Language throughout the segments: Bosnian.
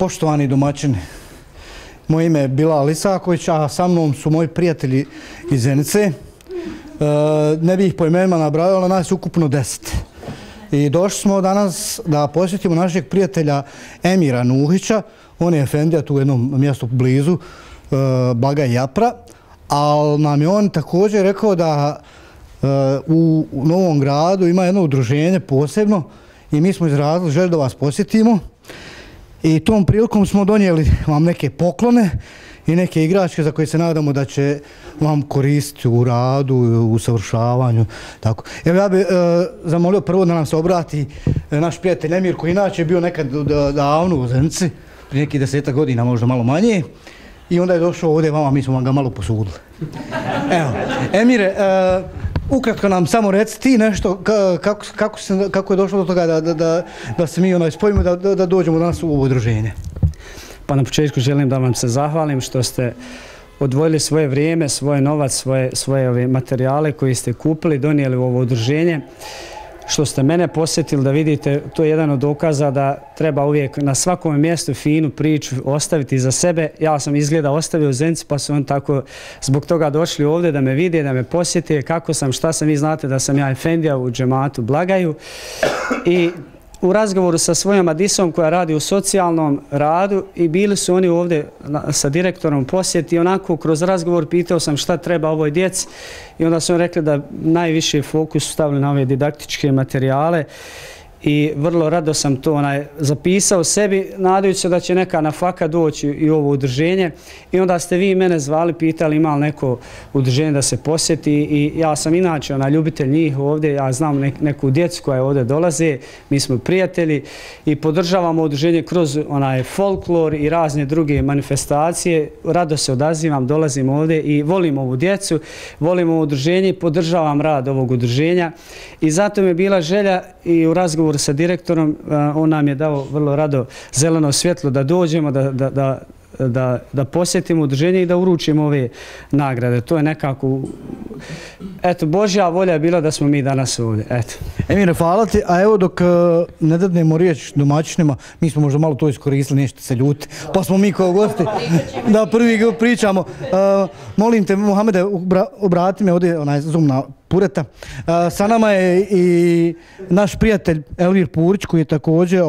poštovani domaćini. Moje ime je Bilal Isaković, a sa mnom su moji prijatelji iz Zenice. Ne bih ih po imenima nabrajao, ali nas je ukupno 10. I došli smo danas da posjetimo našeg prijatelja Emira Nuhića. On je efendija tu u jednom mjestu blizu, Blaga i Japra. Ali nam je on također rekao da u Novom Gradu ima jedno udruženje posebno i mi smo izrazili želju da vas posjetimo. I tom prilikom smo donijeli vam neke poklone i neke igračke za koje se nadamo da će vam koristiti u radu, u savršavanju. Tako. Evo ja bih zamolio prvo da nam se obrati naš prijatelj Emir, koji inače je bio nekad davno u Zenici, prije nekih 10 godina, možda malo manje. I onda je došao ovdje vama, mi smo vam ga malo posudili. Evo, Emire, ukratko nam samo reci ti nešto, kako je došlo do toga da se mi spojimo, da dođemo danas u ovo udruženje. Pa na početku želim da vam se zahvalim što ste odvojili svoje vrijeme, svoj novac, svoje materijale koje ste kupili, donijeli u ovo udruženje. Što ste mene posjetili da vidite, to je jedan od dokaza da treba uvijek na svakom mjestu finu priču ostaviti za sebe. Ja sam izgleda ostavio u Zenici, pa su on tako zbog toga došli ovdje da me vide, da me posjete kako sam, šta sam. Vi znate da sam ja efendija u džematu Blagaju i u razgovoru sa svojom Adisom koja radi u socijalnom radu i bili su oni ovdje sa direktorom posjeti i onako kroz razgovor pitao sam šta treba ovoj djeci i onda su rekli da najviše fokus stavili na ove didaktičke materijale i vrlo rado sam to zapisao sebi, nadajući se da će neka nafaka doći i ovo udruženje i onda ste vi mene zvali, pitali ima li neko udruženje da se posjeti i ja sam inače ljubitelj njih ovdje, ja znam neku djecu koja ovdje dolaze, mi smo prijatelji i podržavamo udruženje kroz folklor i razne druge manifestacije, rado se odazivam, dolazim ovdje i volim ovu djecu, volim ovo udruženje i podržavam rad ovog udruženja i zato mi je bila želja i u razgovoru sa direktorom, on nam je dao vrlo rado zeleno svjetlo da dođemo, da posjetimo udruženje i da uručimo ove nagrade. To je nekako, eto, Božja volja je bila da smo mi danas ovdje. Eto. Emire, hvala ti, a evo dok ne dadnemo riječ domaćinima, mi smo možda malo to iskoristili, nećete se ljuti, pa smo mi kao gosti da prvi pričamo. Molim te, Muhamede, obrati me ovdje, zoom na Pureta. Sa nama je i naš prijatelj Elvir Purić, koji je također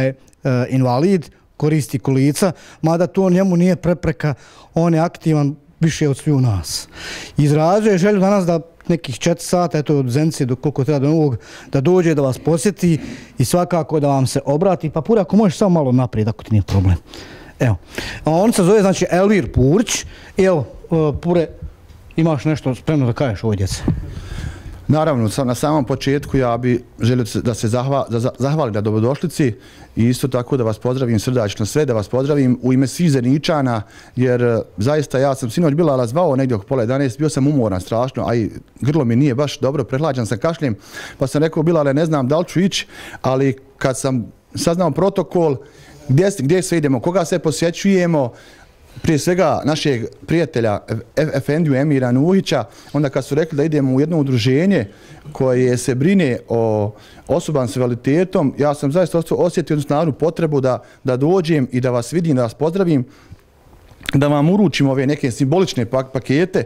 invalid, koristi kolica, mada to njemu nije prepreka, on je aktivan više od svih u nas. Izrazio je želju danas da nekih 4 sata, eto od Zenice do koliko treba do Novog, da dođe, da vas posjeti i svakako da vam se obrati. Pa Pure, ako možeš samo malo naprijed, ako ti nije problem. Evo, on se zove znači Elvir Purić i evo, Pure, imaš nešto spremno da kažeš ovoj djece? Naravno, na samom početku ja bih želio da se zahvalim na dobrodošlici i isto tako da vas pozdravim srdačno sve, da vas pozdravim u ime svih Zeničana, jer zaista ja sam sinoć Bilala zvao negdje oko pola 11, bio sam umoran strašno, a i grlo mi nije baš dobro, prehlađan sam kašljem, pa sam rekao Bilale ne znam da li ću ići, ali kad sam saznao protokol, gdje sve idemo, koga sve posjećujemo, prije svega našeg prijatelja efendiju Emira Nuhića, onda kad su rekli da idemo u jedno udruženje koje se brine o osobama s invaliditetom, ja sam zaista osjetio snažnu potrebu da dođem i da vas vidim, da vas pozdravim, da vam uručimo ove neke simbolične pakete,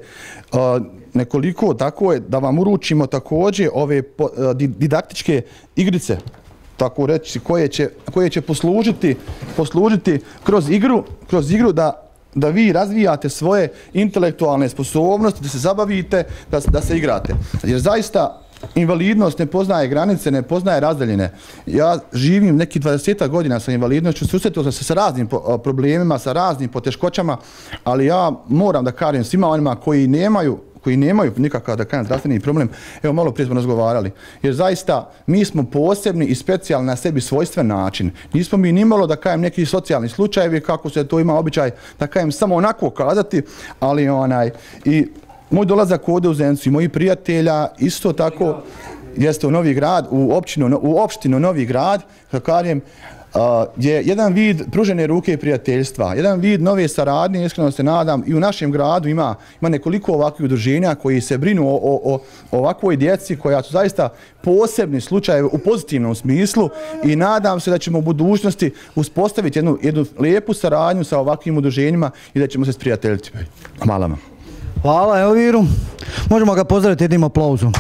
nekoliko tako je, da vam uručimo također ove didaktičke igrice, tako reći, koje će poslužiti kroz igru da vi razvijate svoje intelektualne sposobnosti, da se zabavite, da se igrate. Jer zaista invalidnost ne poznaje granice, ne poznaje razdaljine. Ja živim nekih 20 godina sa invalidnošću, susretio sam se sa raznim problemima, sa raznim poteškoćama, ali ja moram da kažem svima onima koji nemaju nikakav, da kažem, zdravstveni problem, evo malo prije smo razgovarali, jer zaista mi smo posebni i specijalni na sebi svojstven način. Nismo mi nimalo, da kažem, neki socijalni slučajevi, kako se to ima običaj, da kažem, samo onako kazati, ali i moj dolazak ovdje u Zenicu i mojih prijatelja isto tako jeste u Novi Grad, u opštinu Novi Grad, da kažem, je jedan vid pružene ruke i prijateljstva, jedan vid nove saradnje, iskreno se nadam, i u našem gradu ima nekoliko ovakvih udruženja koji se brinu o ovakvoj djeci koja su zaista posebni slučajevi u pozitivnom smislu i nadam se da ćemo u budućnosti uspostaviti jednu lijepu saradnju sa ovakvim udruženjima i da ćemo se sprijateljiti. Hvala vam. Hvala Elviru. Možemo ga pozdraviti jednim aplauzom.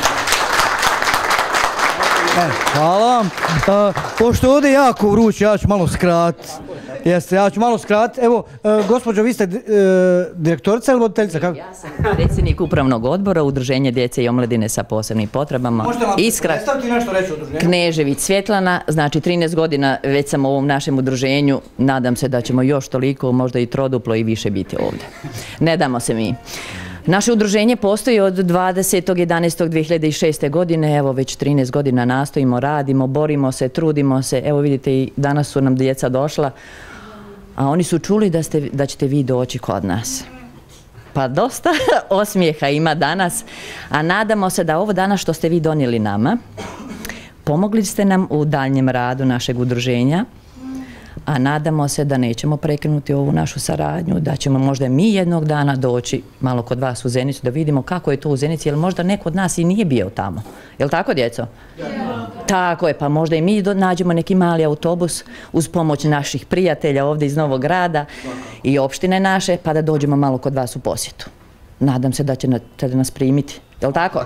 Hvala. Pošto ovdje je jako vruće, ja ću malo skratiti. Jeste, ja ću malo skratiti. Evo, gospođo, vi ste direktorica ili voditeljica? Ja sam predsjednik upravnog odbora Udruženja djece i omladine sa posebnim potrebama. Možete nam predstaviti nešto reći o udruženju? Knežević Svjetlana, znači 13 godina već sam u ovom našem udruženju. Nadam se da ćemo još toliko, možda i troduplo i više biti ovdje. Ne damo se mi. Naše udruženje postoji od 20.11.2006. godine, evo već 13 godina nastojimo, radimo, borimo se, trudimo se. Evo vidite i danas su nam djeca došla, a oni su čuli da ćete vi doći kod nas. Pa dosta osmijeha ima danas, a nadamo se da ovo danas što ste vi donijeli nama, pomogli ste nam u daljnjem radu našeg udruženja, a nadamo se da nećemo prekinuti ovu našu saradnju, da ćemo možda mi jednog dana doći malo kod vas u Zenicu da vidimo kako je to u Zenici, jer možda neko od nas i nije bio tamo. Je li tako, djeco? Tako je, pa možda i mi nađemo neki mali autobus uz pomoć naših prijatelja ovdje iz Novog Grada i opštine naše, pa da dođemo malo kod vas u posjetu. Nadam se da ćete nas primiti. Je li tako?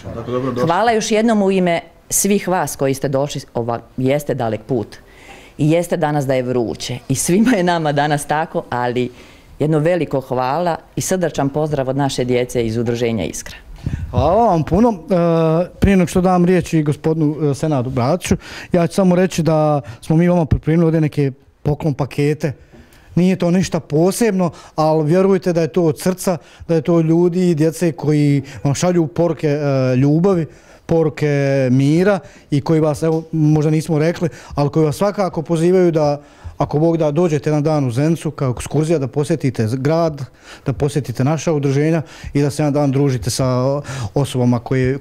Hvala još jednom u ime svih vas koji ste došli, jeste dalek put. I jeste danas da je vruće i svima je nama danas tako, ali jedno veliko hvala i srdačan pozdrav od naše djece iz Udruženja Iskra. Hvala vam puno. Prije nego što dam riječi gospodinu Senadu Bratiću, ja ću samo reći da smo mi vama pripremili ovdje neke poklon pakete. Nije to ništa posebno, ali vjerujte da je to od srca, da je to ljudi i djece koji vam šalju poruke ljubavi, poruke mira i koji vas, evo, možda nismo rekli, ali koji vas svakako pozivaju da, ako Bog da, dođete jedan dan u Zenicu kao ekskurzija, da posjetite grad, da posjetite naša udruženja i da se jedan dan družite sa osobama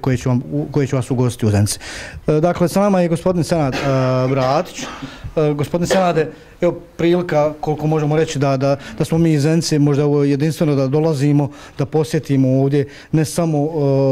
koje će vas ugostiti u Zenici. Dakle, sa nama je gospodin Senad Bratić. Gospodine Senade, evo prilika koliko možemo reći da smo mi iz Zenice možda ovo jedinstveno da dolazimo, da posjetimo ovdje ne samo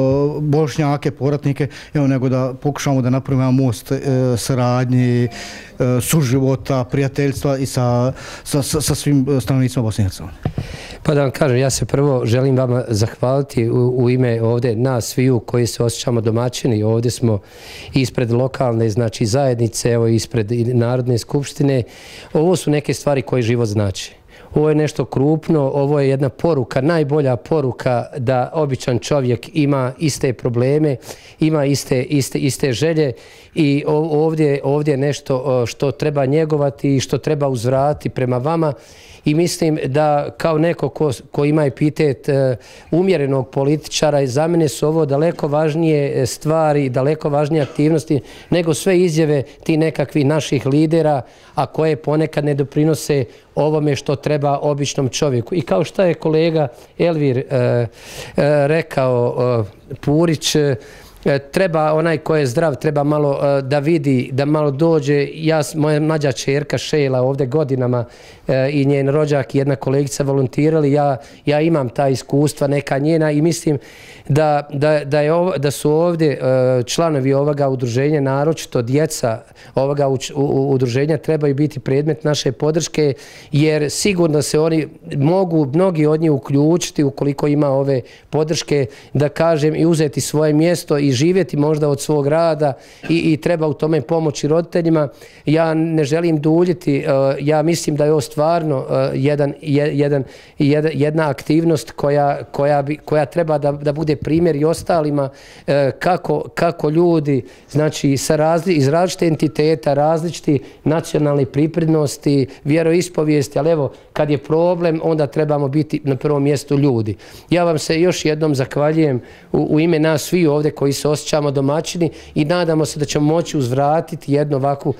Bošnjake, povratnike, evo nego da pokušamo da napravimo jedan most saradnje, suživota, prijateljstva i sa svim stanovnicima Bosne i Hercegovine. Pa da vam kažem, ja se prvo želim vama zahvaliti u ime ovdje nas sviju koji se osjećamo domaćini. Ovdje smo ispred lokalne, znači zajednice, evo ispred Narodne skupštine. Ovo su neke stvari koje život znači. Ovo je nešto krupno, ovo je jedna poruka, najbolja poruka da običan čovjek ima iste probleme, ima iste želje i ovdje je nešto što treba njegovati i što treba uzvratiti prema vama. I mislim da kao neko ko ima epitet umjerenog političara, za mene su ovo daleko važnije stvari, daleko važnije aktivnosti nego sve izjave ti nekakvih naših lidera, a koje ponekad ne doprinose ovome što treba običnom čovjeku. I kao što je kolega Elvir rekao, Purić, treba onaj ko je zdrav, treba malo da vidi, da malo dođe. Moja mlađa čerka Šela ovdje godinama i njen rođak i jedna kolegica volontirali, ja imam ta iskustva neka njena i mislim da su ovdje članovi ovoga udruženja, naročito djeca ovoga udruženja, trebaju biti predmet naše podrške, jer sigurno se oni mogu, mnogi od njih uključiti ukoliko ima ove podrške, da kažem, i uzeti svoje mjesto i živjeti možda od svog rada i treba u tome pomoći roditeljima. Ja ne želim duljiti, ja mislim da je ovo stvarno jedna aktivnost koja treba da bude primjer i ostalima kako ljudi, znači iz različite entiteta, različiti nacionalne pripadnosti, vjeroispovijesti, ali evo, kad je problem, onda trebamo biti na prvom mjestu ljudi. Ja vam se još jednom zahvaljujem u ime nas svi ovdje koji se osjećamo domaćini i nadamo se da ćemo moći uzvratiti jednu ovakvu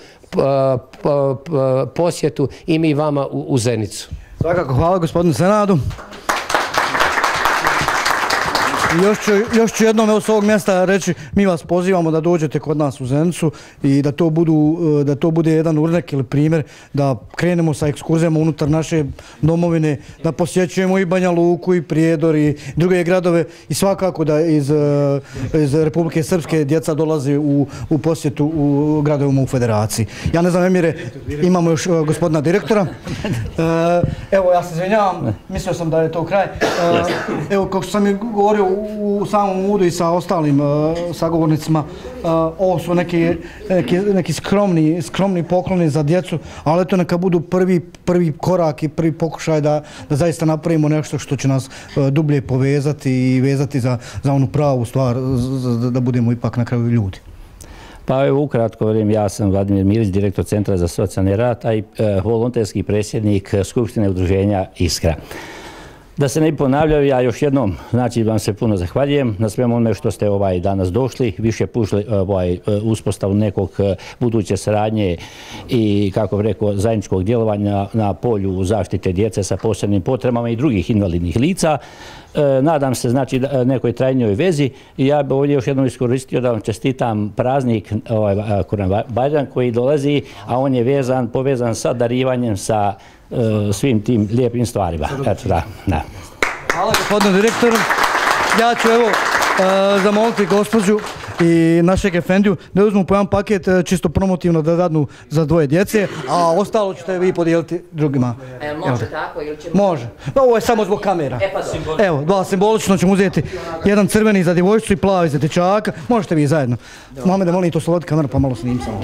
posjetu i mi vama u Zenicu. Svakako, hvala gospodinu Senadu. Još ću jednom s ovog mjesta reći, mi vas pozivamo da dođete kod nas u Zenicu i da to bude jedan urnek ili primjer, da krenemo sa ekskurzijama unutar naše domovine, da posjećujemo i Banja Luku i Prijedor i druge gradove i svakako da iz Republike Srpske djeca dolaze u posjetu u gradovima u Federaciji. Ja ne znam, Emire, imamo još gospodina direktora. Evo, ja se izvinjavam, mislio sam da je to kraj. Evo, kako sam i govorio u samom uvodu i sa ostalim sagovornicima, ovo su neki skromni pokloni za djecu, ali to neka budu prvi korak i prvi pokušaj da zaista napravimo nešto što će nas dublje povezati i vezati za onu pravu stvar, da budemo ipak na kraju ljudi. Pa evo ukratko, ja sam Vladimir Milić, direktor Centra za socijalni rad, a i volonterski predsjednik Skupštine udruženja Iskra. Da se ne bi ponavljao, ja još jednom vam se puno zahvaljujem na svemu onome što ste danas došli, više pušli uspostavu nekog buduće saradnje i, kako bih rekao, zajedničkog djelovanja na polju zaštite djece sa posebnim potrebama i drugih invalidnih lica. Nadam se nekoj trajnijoj vezi i ja bih ovdje još jednom iskoristio da vam čestitam praznik Kurban Bajram koji dolazi, a on je povezan sa darivanjem, sa svim tim lijepim stvarima. Hvala gospodinu direktoru. Ja ću zamoliti gospođu i našeg efendiju da uzmu po jedan paket čisto promotivno da dadnu za dvoje djece, a ostalo ćete vi podijeliti drugima. Može tako ili ćemo? Može. Ovo je samo zbog kamera. Evo, dva simbolično ćemo uzeti, jedan crveni za djevojčicu i plavi za dječaka. Možete vi zajedno. Mohamede, molim to sloboditi kameru pa malo snim samo.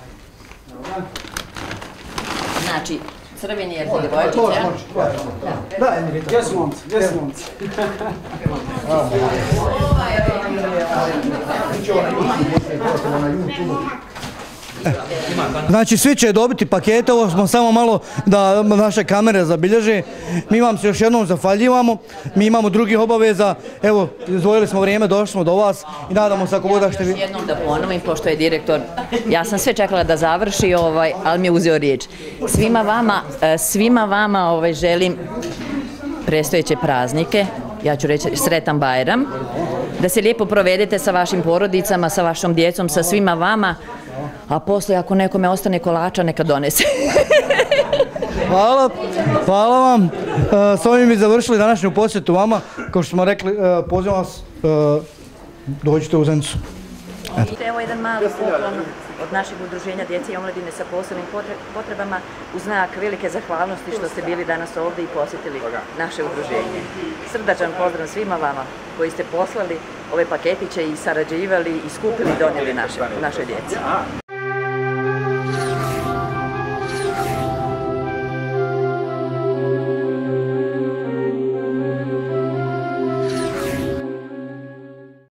Znači, crveni je za djevojčice, ja? Da, Emir, gdje su momci? Znači, svi će dobiti pakete, ovo smo samo malo da naše kamere zabilježe. Mi vam se još jednom zahvaljujemo, mi imamo drugih obaveza, evo, izdvojili smo vrijeme, došli smo do vas i nadamo se ako bude što vi... Još jednom da ponovim, pošto je direktor, ja sam sve čekala da završi, ali mi je uzeo riječ. Svima vama želim predstojeće praznike, ja ću reći sretan Bajram, da se lijepo provedete sa vašim porodicama, sa vašom djecom, sa svima vama, a poslije ako nekome ostane kolača, neka donese. Hvala vam. S ovim bi završili današnju posjetu vama. Kao što smo rekli, pozivam vas, dođite u Zenicu. Evo jedan mali poklon od našeg udruženja Djece i omladine sa posebnim potrebama u znak velike zahvalnosti što ste bili danas ovdje i posjetili naše udruženje. Srdačan pozdrav svima vama koji ste poslali ove paketiće i sarađivali i skupili i donijeli našoj djeci.